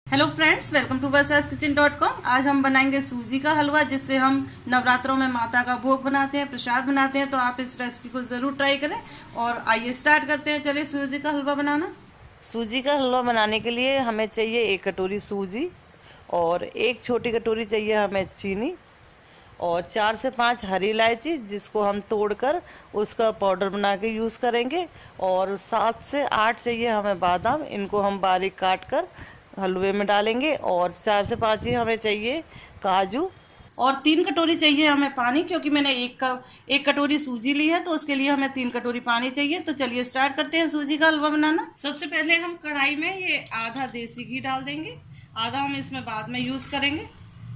Hello friends, welcome to वर्षाskitchen.com। आज हम बनाएंगे सूजी का हलवा, जिससे हम नवरात्रों में माता का भोग बनाते हैं, प्रसाद बनाते हैं। तो आप इस रेसिपी को जरूर ट्राई करें। और आइए स्टार्ट करते हैं। चलिए सूजी का हलवा बनाना। सूजी का हलवा बनाने के लिए हमें चाहिए 1 कटोरी सूजी और 1 छोटी कटोरी चाहिए हमें चीनी और 4 से 5 हरी इलायची, जिसको हम तोड़कर उसका पाउडर बना के यूज़ करेंगे। और 7 से 8 चाहिए हमें बादाम, इनको हम बारीक काट कर हलवे में डालेंगे। और 4 से 5 ही हमें चाहिए काजू। और 3 कटोरी चाहिए हमें पानी, क्योंकि मैंने एक कटोरी सूजी ली है, तो उसके लिए हमें 3 कटोरी पानी चाहिए। तो चलिए स्टार्ट करते हैं सूजी का हलवा बनाना। सबसे पहले हम कढ़ाई में ये आधा देसी घी डाल देंगे, आधा हम इसमें बाद में यूज करेंगे।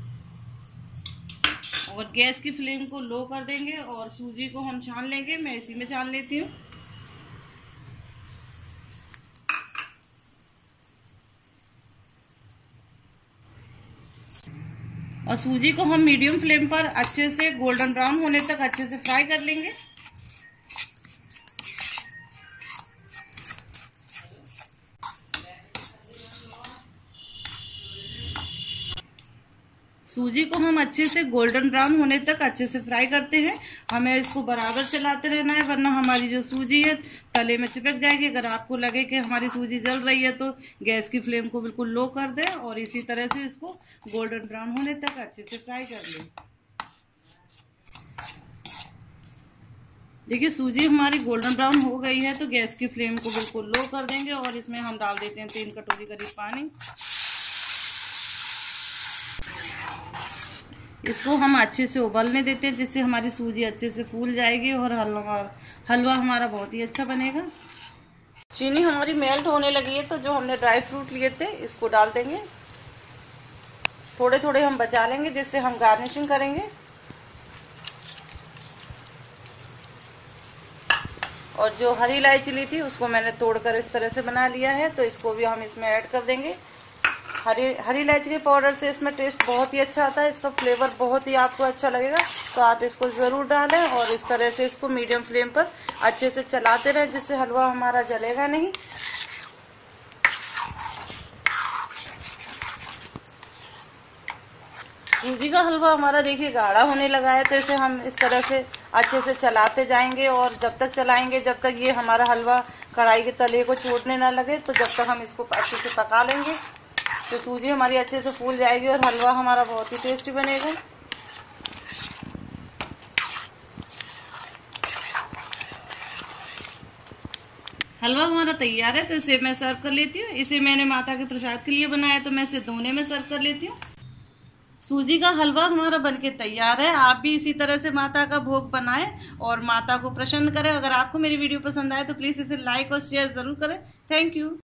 और गैस की फ्लेम को लो कर देंगे और सूजी को हम छान लेंगे। मैं इसी में छान लेती हूँ। और सूजी को हम मीडियम फ्लेम पर अच्छे से गोल्डन ब्राउन होने तक अच्छे से फ्राई कर लेंगे। सूजी को हम अच्छे से गोल्डन ब्राउन होने तक अच्छे से फ्राई करते हैं। हमें इसको बराबर चलाते रहना है, वरना हमारी जो सूजी है तले में चिपक जाएगी। अगर आपको लगे कि हमारी सूजी जल रही है तो गैस की फ्लेम को बिल्कुल लो कर दें और इसी तरह से इसको गोल्डन ब्राउन होने तक अच्छे से फ्राई कर लें। देखिए सूजी हमारी गोल्डन ब्राउन हो गई है, तो गैस की फ्लेम को बिल्कुल लो कर देंगे और इसमें हम डाल देते हैं 3 कटोरी करीब पानी। इसको हम अच्छे से उबलने देते हैं, जिससे हमारी सूजी अच्छे से फूल जाएगी और हलवा हमारा बहुत ही अच्छा बनेगा। चीनी हमारी मेल्ट होने लगी है, तो जो हमने ड्राई फ्रूट लिए थे इसको डाल देंगे। थोड़े थोड़े हम बचा लेंगे, जिससे हम गार्निशिंग करेंगे। और जो हरी इलायची ली थी उसको मैंने तोड़कर इस तरह से बना लिया है, तो इसको भी हम इसमें ऐड कर देंगे। हरी इलायची के पाउडर से इसमें टेस्ट बहुत ही अच्छा आता है, इसका फ्लेवर बहुत ही आपको अच्छा लगेगा। तो आप इसको ज़रूर डालें और इस तरह से इसको मीडियम फ्लेम पर अच्छे से चलाते रहें, जिससे हलवा हमारा जलेगा नहीं। सूजी का हलवा हमारा देखिए गाढ़ा होने लगा है, तो इसे हम इस तरह से अच्छे से चलाते जाएंगे। और जब तक चलाएंगे, जब तक ये हमारा हलवा कढ़ाई के तले को छोड़ने ना लगे, तो जब तक हम इसको अच्छे से पका लेंगे, तो सूजी हमारी अच्छे से फूल जाएगी और हलवा हमारा बहुत ही टेस्टी बनेगा। हलवा हमारा तैयार है, तो इसे मैं सर्व कर लेती हूँ। इसे मैंने माता के प्रसाद के लिए बनाया, तो मैं इसे दोने में सर्व कर लेती हूँ। सूजी का हलवा हमारा बनके तैयार है। आप भी इसी तरह से माता का भोग बनाएं और माता को प्रसन्न करें। अगर आपको मेरी वीडियो पसंद आए तो प्लीज़ इसे लाइक और शेयर ज़रूर करें। Thank you.